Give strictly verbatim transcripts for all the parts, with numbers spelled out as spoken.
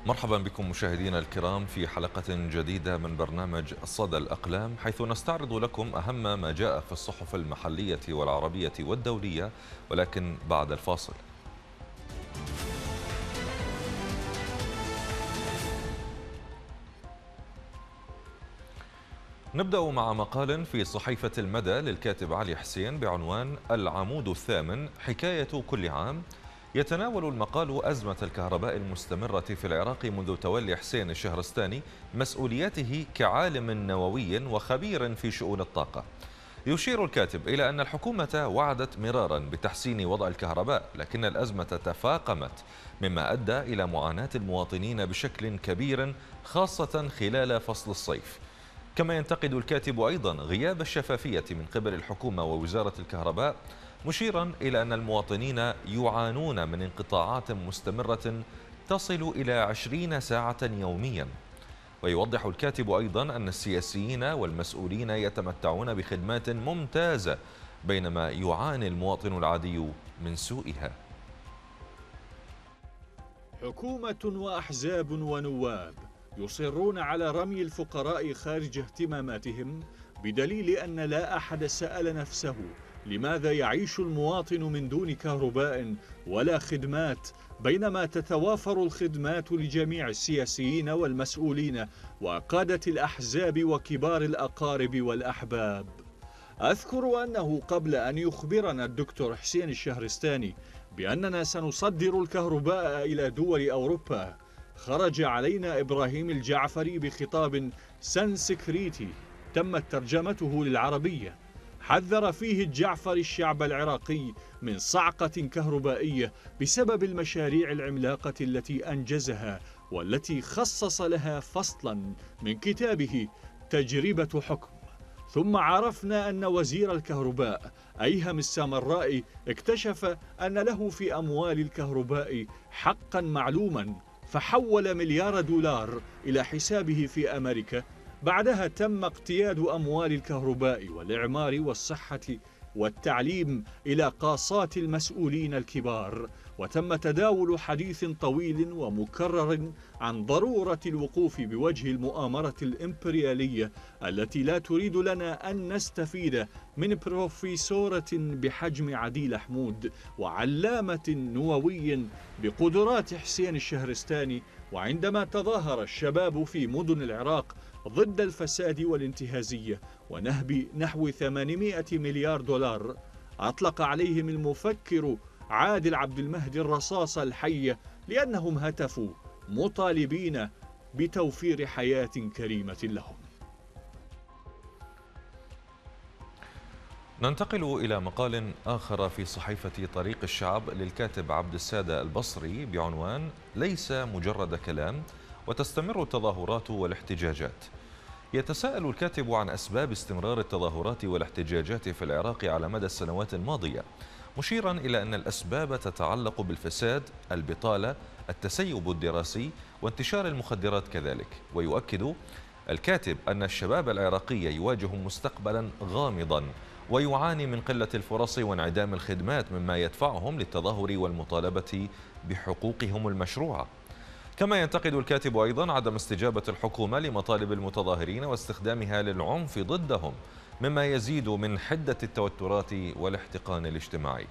مرحبا بكم مشاهدينا الكرام في حلقة جديدة من برنامج صدى الأقلام، حيث نستعرض لكم أهم ما جاء في الصحف المحلية والعربية والدولية، ولكن بعد الفاصل. نبدأ مع مقال في صحيفة المدى للكاتب علي حسين بعنوان العمود الثامن حكاية كل عام. يتناول المقال أزمة الكهرباء المستمرة في العراق منذ تولي حسين الشهرستاني مسؤوليته كعالم نووي وخبير في شؤون الطاقة. يشير الكاتب إلى أن الحكومة وعدت مرارا بتحسين وضع الكهرباء، لكن الأزمة تفاقمت مما أدى إلى معاناة المواطنين بشكل كبير، خاصة خلال فصل الصيف. كما ينتقد الكاتب أيضا غياب الشفافية من قبل الحكومة ووزارة الكهرباء، مشيرا إلى أن المواطنين يعانون من انقطاعات مستمرة تصل إلى عشرين ساعة يوميا. ويوضح الكاتب أيضا أن السياسيين والمسؤولين يتمتعون بخدمات ممتازة، بينما يعاني المواطن العادي من سوءها. حكومة وأحزاب ونواب يصرون على رمي الفقراء خارج اهتماماتهم، بدليل أن لا أحد سأل نفسه لماذا يعيش المواطن من دون كهرباء ولا خدمات، بينما تتوافر الخدمات لجميع السياسيين والمسؤولين وقادة الأحزاب وكبار الأقارب والأحباب. أذكر أنه قبل أن يخبرنا الدكتور حسين الشهرستاني بأننا سنصدر الكهرباء إلى دول أوروبا، خرج علينا إبراهيم الجعفري بخطاب سنسكريتي تمت ترجمته للعربية، حذر فيه الجعفري الشعب العراقي من صعقة كهربائية بسبب المشاريع العملاقة التي أنجزها، والتي خصص لها فصلا من كتابه تجربة حكم. ثم عرفنا أن وزير الكهرباء أيهم السامرائي اكتشف أن له في أموال الكهرباء حقا معلوما، فحول مليار دولار إلى حسابه في أمريكا. بعدها تم اقتياد أموال الكهرباء والإعمار والصحة والتعليم إلى قاصات المسؤولين الكبار، وتم تداول حديث طويل ومكرر عن ضرورة الوقوف بوجه المؤامرة الإمبريالية التي لا تريد لنا أن نستفيد من بروفيسورة بحجم عديل حمود وعلامة نووي بقدرات حسين الشهرستاني. وعندما تظاهر الشباب في مدن العراق ضد الفساد والانتهازية ونهب نحو ثمانمائة مليار دولار، أطلق عليهم المفكر عادل عبد المهدي الرصاص الحية، لأنهم هتفوا مطالبين بتوفير حياة كريمة لهم. ننتقل إلى مقال آخر في صحيفة طريق الشعب للكاتب عبد السادة البصري بعنوان ليس مجرد كلام وتستمر التظاهرات والاحتجاجات. يتساءل الكاتب عن أسباب استمرار التظاهرات والاحتجاجات في العراق على مدى السنوات الماضية، مشيرا إلى أن الأسباب تتعلق بالفساد، البطالة، التسيب الدراسي وانتشار المخدرات كذلك. ويؤكد الكاتب أن الشباب العراقي يواجه مستقبلا غامضا ويعاني من قلة الفرص وانعدام الخدمات، مما يدفعهم للتظاهر والمطالبة بحقوقهم المشروعة. كما ينتقد الكاتب أيضا عدم استجابة الحكومة لمطالب المتظاهرين واستخدامها للعنف ضدهم، مما يزيد من حدة التوترات والاحتقان الاجتماعي.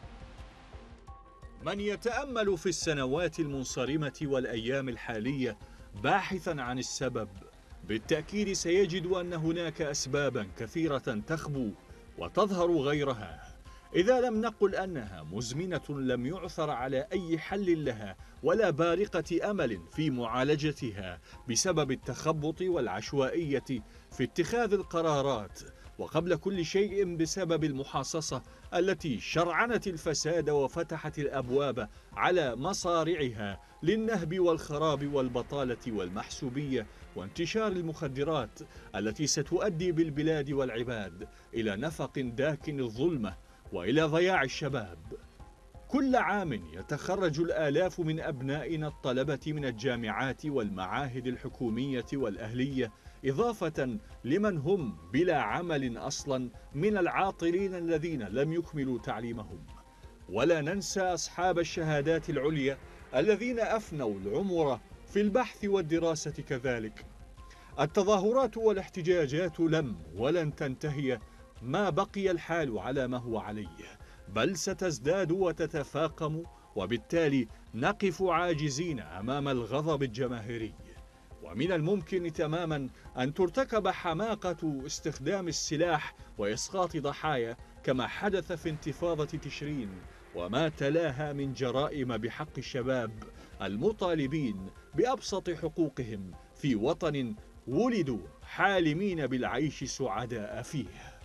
من يتأمل في السنوات المنصرمة والأيام الحالية باحثا عن السبب، بالتأكيد سيجد أن هناك أسبابا كثيرة تخبو وتظهر غيرها، إذا لم نقل أنها مزمنة لم يعثر على أي حل لها ولا بارقة أمل في معالجتها، بسبب التخبط والعشوائية في اتخاذ القرارات، وقبل كل شيء بسبب المحاصصة التي شرعنت الفساد وفتحت الأبواب على مصارعها للنهب والخراب والبطالة والمحسوبية وانتشار المخدرات التي ستؤدي بالبلاد والعباد إلى نفق داكن الظلمة وإلى ضياع الشباب. كل عام يتخرج الآلاف من أبنائنا الطلبة من الجامعات والمعاهد الحكومية والأهلية، إضافة لمن هم بلا عمل أصلا من العاطلين الذين لم يكملوا تعليمهم. ولا ننسى أصحاب الشهادات العليا الذين أفنوا العمر في البحث والدراسة كذلك. التظاهرات والاحتجاجات لم ولن تنتهي ما بقي الحال على ما هو عليه، بل ستزداد وتتفاقم، وبالتالي نقف عاجزين أمام الغضب الجماهيري. ومن الممكن تماما أن ترتكب حماقة استخدام السلاح وإسقاط ضحايا كما حدث في انتفاضة تشرين وما تلاها من جرائم بحق الشباب المطالبين بأبسط حقوقهم في وطن ولدوا حالمين بالعيش سعداء فيه.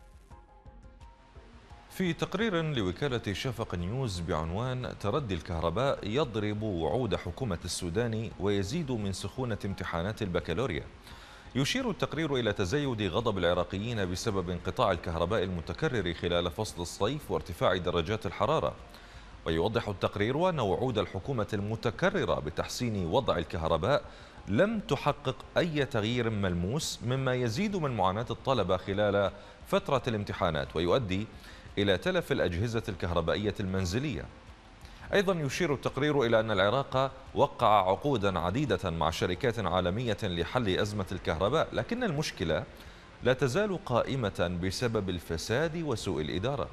في تقرير لوكالة شفق نيوز بعنوان تردي الكهرباء يضرب وعود حكومة السودان ويزيد من سخونة امتحانات البكالوريا، يشير التقرير إلى تزايد غضب العراقيين بسبب انقطاع الكهرباء المتكرر خلال فصل الصيف وارتفاع درجات الحرارة. ويوضح التقرير أن وعود الحكومة المتكررة بتحسين وضع الكهرباء لم تحقق أي تغيير ملموس، مما يزيد من معاناة الطلبة خلال فترة الامتحانات ويؤدي إلى تلف الأجهزة الكهربائية المنزلية. أيضا يشير التقرير إلى أن العراق وقع عقودا عديدة مع شركات عالمية لحل أزمة الكهرباء، لكن المشكلة لا تزال قائمة بسبب الفساد وسوء الإدارة.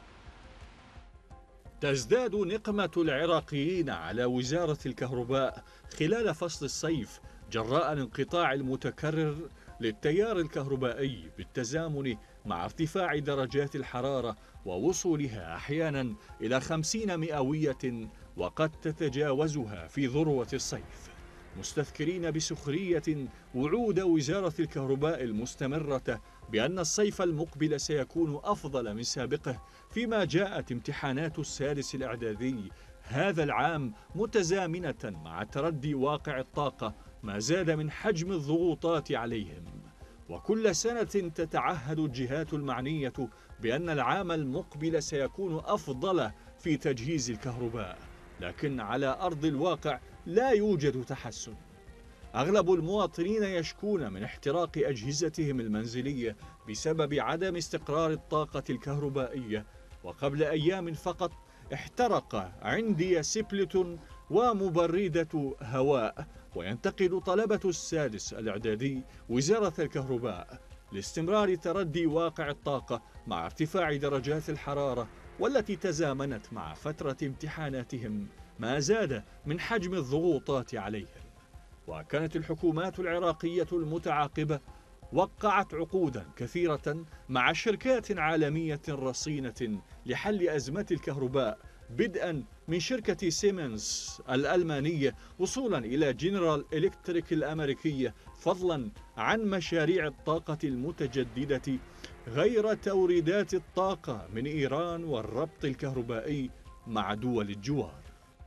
تزداد نقمة العراقيين على وزارة الكهرباء خلال فصل الصيف جراء الانقطاع المتكرر للتيار الكهربائي بالتزامن مع ارتفاع درجات الحرارة ووصولها أحيانا إلى خمسين مئوية وقد تتجاوزها في ذروة الصيف، مستذكرين بسخرية وعود وزارة الكهرباء المستمرة بأن الصيف المقبل سيكون أفضل من سابقه، فيما جاءت امتحانات السادس الإعدادي هذا العام متزامنة مع تردي واقع الطاقة ما زاد من حجم الضغوطات عليهم. وكل سنة تتعهد الجهات المعنية بأن العام المقبل سيكون أفضل في تجهيز الكهرباء، لكن على أرض الواقع لا يوجد تحسن. أغلب المواطنين يشكون من احتراق أجهزتهم المنزلية بسبب عدم استقرار الطاقة الكهربائية، وقبل أيام فقط احترق عندي سبلة ومبردة هواء. وينتقد طلبة السادس الإعدادي وزارة الكهرباء لاستمرار تردي واقع الطاقة مع ارتفاع درجات الحرارة والتي تزامنت مع فترة امتحاناتهم ما زاد من حجم الضغوطات عليهم. وكانت الحكومات العراقية المتعاقبة وقعت عقودا كثيرة مع شركات عالمية رصينة لحل أزمة الكهرباء، بدءا من شركة سيمنز الألمانية وصولا إلى جنرال إلكتريك الأمريكية، فضلا عن مشاريع الطاقة المتجددة غير توريدات الطاقة من إيران والربط الكهربائي مع دول الجوار.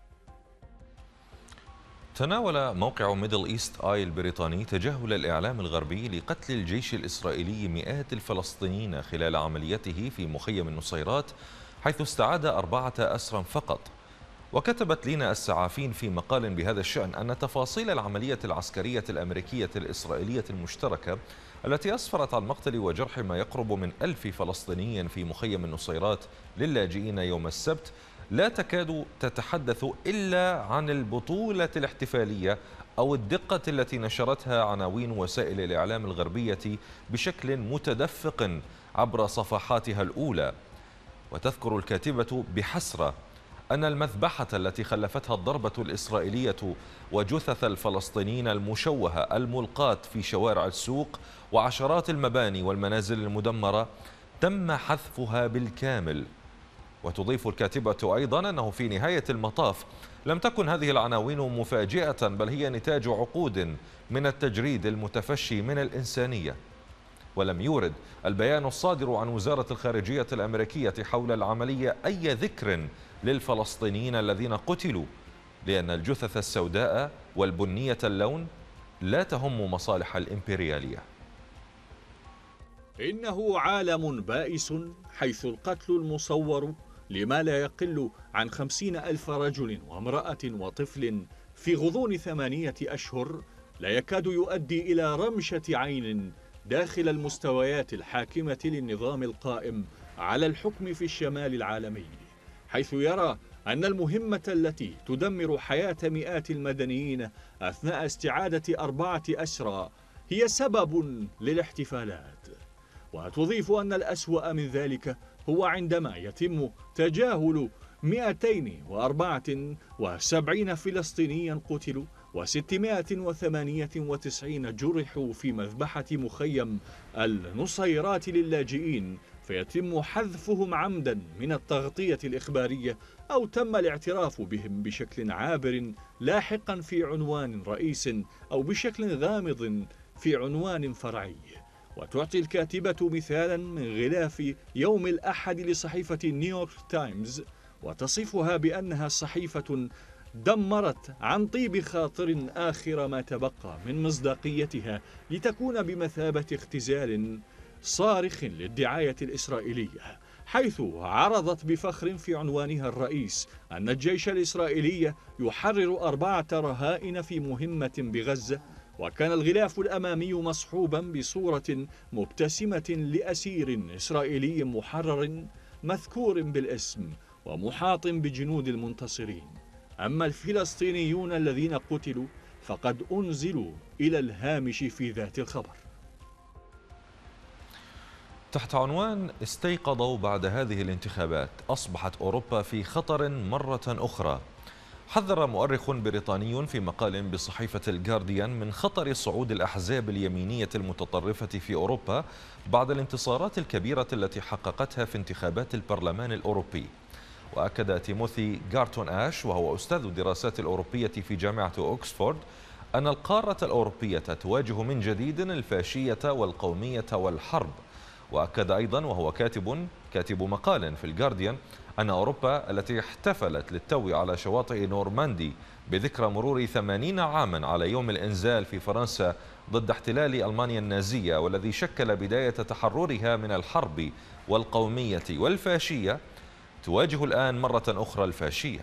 تناول موقع ميدل إيست آي البريطاني تجاهل الإعلام الغربي لقتل الجيش الإسرائيلي مئات الفلسطينيين خلال عمليته في مخيم النصيرات، حيث استعاد أربعة أسرى فقط. وكتبت لينا السعافين في مقال بهذا الشأن أن تفاصيل العملية العسكرية الأمريكية الإسرائيلية المشتركة التي أسفرت عن مقتل وجرح ما يقرب من ألف فلسطيني في مخيم النصيرات للاجئين يوم السبت لا تكاد تتحدث إلا عن البطولة الاحتفالية أو الدقة التي نشرتها عناوين وسائل الإعلام الغربية بشكل متدفق عبر صفحاتها الأولى. وتذكر الكاتبة بحسرة أن المذبحة التي خلفتها الضربة الإسرائيلية وجثث الفلسطينيين المشوهة الملقاة في شوارع السوق وعشرات المباني والمنازل المدمرة تم حذفها بالكامل. وتضيف الكاتبة أيضا أنه في نهاية المطاف لم تكن هذه العناوين مفاجئة، بل هي نتاج عقود من التجريد المتفشي من الإنسانية. ولم يورد البيان الصادر عن وزارة الخارجية الأمريكية حول العملية أي ذكر للفلسطينيين الذين قتلوا، لأن الجثث السوداء والبنية اللون لا تهم مصالح الإمبريالية. إنه عالم بائس حيث القتل المصور لما لا يقل عن خمسين ألف رجل وامرأة وطفل في غضون ثمانية أشهر لا يكاد يؤدي إلى رمشة عين داخل المستويات الحاكمة للنظام القائم على الحكم في الشمال العالمي، حيث يرى أن المهمة التي تدمر حياة مئات المدنيين أثناء استعادة أربعة أسرى هي سبب للاحتفالات. وتضيف أن الأسوأ من ذلك هو عندما يتم تجاهل مئتين وأربعة وسبعين فلسطينيا قتلوا وستمائة وثمانية وتسعين جرحوا في مذبحة مخيم النصيرات للاجئين، فيتم حذفهم عمدا من التغطية الإخبارية أو تم الاعتراف بهم بشكل عابر لاحقا في عنوان رئيس أو بشكل غامض في عنوان فرعي. وتعطي الكاتبة مثالا من غلاف يوم الأحد لصحيفة نيويورك تايمز، وتصفها بأنها صحيفة دمرت عن طيب خاطر آخر ما تبقى من مصداقيتها لتكون بمثابة اختزال صارخ للدعاية الإسرائيلية، حيث عرضت بفخر في عنوانها الرئيس أن الجيش الإسرائيلي يحرر أربعة رهائن في مهمة بغزة. وكان الغلاف الأمامي مصحوبا بصورة مبتسمة لأسير إسرائيلي محرر مذكور بالاسم ومحاط بجنود المنتصرين. أما الفلسطينيون الذين قتلوا فقد أنزلوا إلى الهامش في ذات الخبر. تحت عنوان استيقظوا بعد هذه الانتخابات، أصبحت أوروبا في خطر مرة أخرى. حذر مؤرخ بريطاني في مقال بصحيفة الجارديان من خطر صعود الأحزاب اليمينية المتطرفة في أوروبا بعد الانتصارات الكبيرة التي حققتها في انتخابات البرلمان الأوروبي. وأكد تيموثي غارتون آش وهو أستاذ الدراسات الأوروبية في جامعة أوكسفورد أن القارة الأوروبية تواجه من جديد الفاشية والقومية والحرب. وأكد أيضا وهو كاتب كاتب مقال في الجارديان أن أوروبا التي احتفلت للتو على شواطئ نورماندي بذكرى مرور ثمانين عاما على يوم الإنزال في فرنسا ضد احتلال ألمانيا النازية، والذي شكل بداية تحررها من الحرب والقومية والفاشية، تواجه الآن مرة أخرى الفاشية.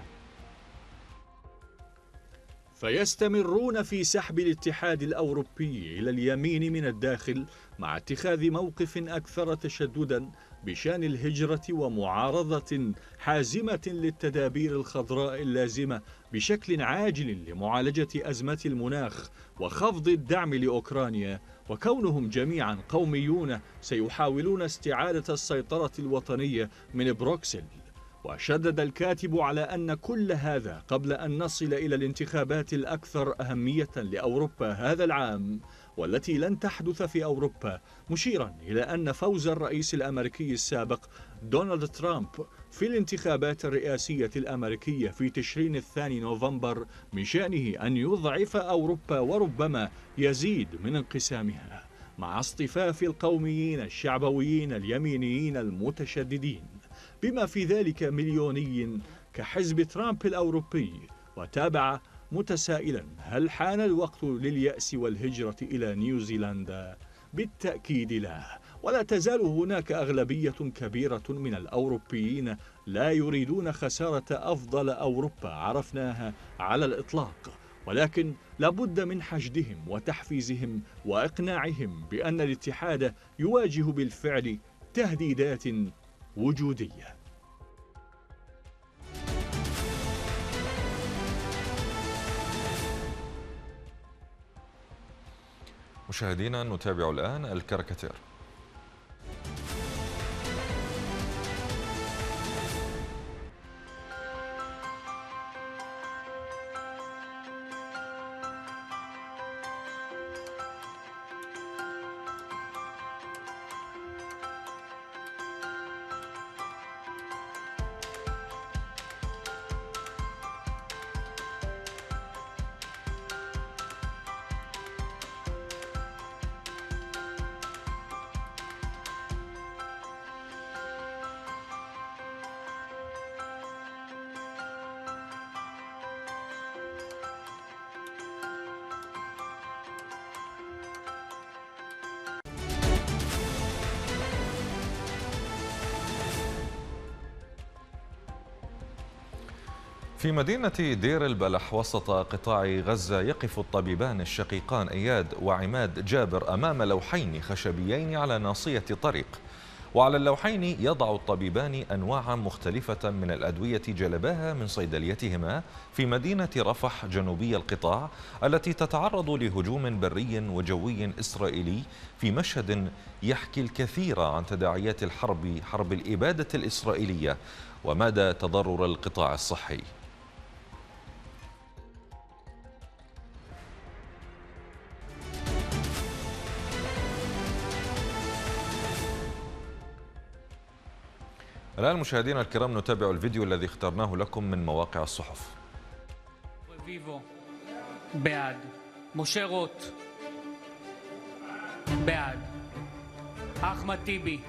فيستمرون في سحب الاتحاد الأوروبي إلى اليمين من الداخل مع اتخاذ موقف أكثر تشددا بشأن الهجرة ومعارضة حازمة للتدابير الخضراء اللازمة بشكل عاجل لمعالجة أزمة المناخ وخفض الدعم لأوكرانيا، وكونهم جميعا قوميون سيحاولون استعادة السيطرة الوطنية من بروكسل. وشدد الكاتب على أن كل هذا قبل أن نصل إلى الانتخابات الأكثر أهمية لأوروبا هذا العام، والتي لن تحدث في أوروبا، مشيرا إلى أن فوز الرئيس الأمريكي السابق دونالد ترامب في الانتخابات الرئاسية الأمريكية في تشرين الثاني نوفمبر من شأنه أن يضعف أوروبا وربما يزيد من انقسامها، مع اصطفاف القوميين الشعبويين اليمينيين المتشددين، بما في ذلك مليوني كحزب ترامب الأوروبي. وتابع متسائلا: هل حان الوقت لليأس والهجرة إلى نيوزيلندا؟ بالتأكيد لا، ولا تزال هناك أغلبية كبيرة من الأوروبيين لا يريدون خسارة أفضل أوروبا عرفناها على الإطلاق، ولكن لابد من حشدهم وتحفيزهم وإقناعهم بأن الاتحاد يواجه بالفعل تهديدات وجودية. مشاهدينا، نتابع الآن الكاريكاتير. في مدينة دير البلح وسط قطاع غزة يقف الطبيبان الشقيقان إياد وعماد جابر أمام لوحين خشبيين على ناصية طريق، وعلى اللوحين يضع الطبيبان أنواعا مختلفة من الأدوية جلباها من صيدليتهما في مدينة رفح جنوبي القطاع التي تتعرض لهجوم بري وجوي إسرائيلي، في مشهد يحكي الكثير عن تداعيات الحرب حرب الإبادة الإسرائيلية ومدى تضرر القطاع الصحي. الآن مشاهدينا الكرام نتابع الفيديو الذي اخترناه لكم من مواقع الصحف. רביבו, בעד. משה רוט, בעד. אחמד טיבי,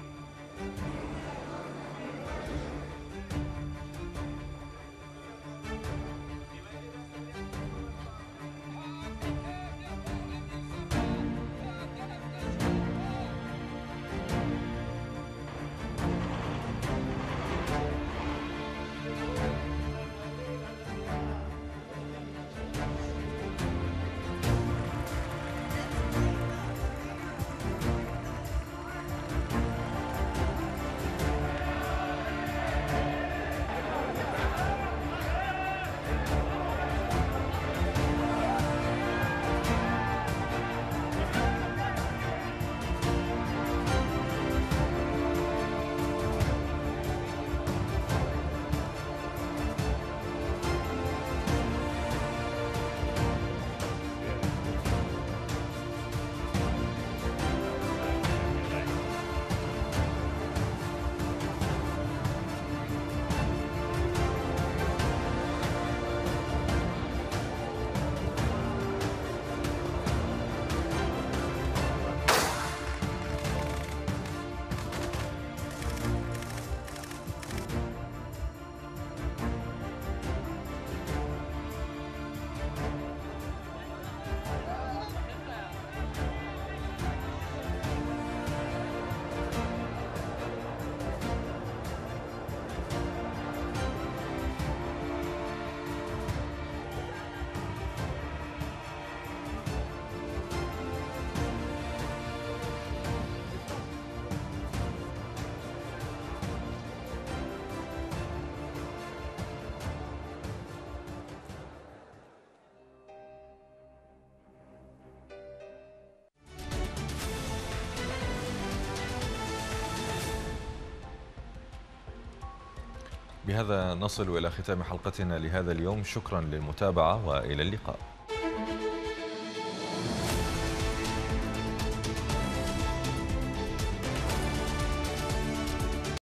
بهذا نصل إلى ختام حلقتنا لهذا اليوم. شكرا للمتابعة وإلى اللقاء.